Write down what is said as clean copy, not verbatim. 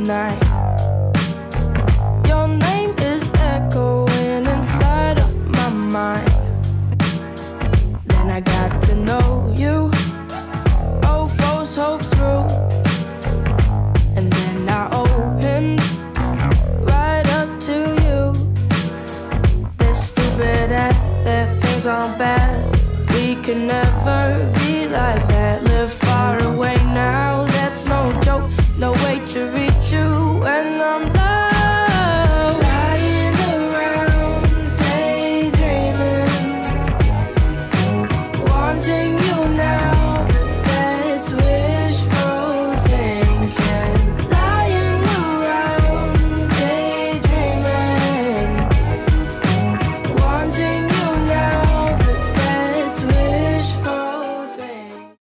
night. Your name is echoing inside of my mind. Then I got to know you, old false hopes grew, and then I opened right up to you. This stupid act that things aren't bad, we could never be like that.